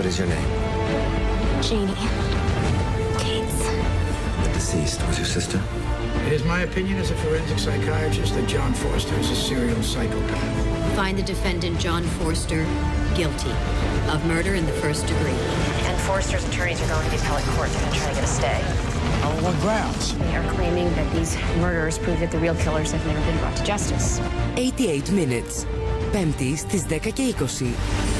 What is your name? Janie. Gates. The deceased was your sister? It is my opinion as a forensic psychiatrist that John Forster is a serial psychopath. Find the defendant, John Forster, guilty of murder in the first degree. And Forster's attorneys are going to the appellate court. They're going to try to get a stay. On what grounds? They are claiming that these murderers prove that the real killers have never been brought to justice. 88 Minutes. Πέμπτη στις 10:20.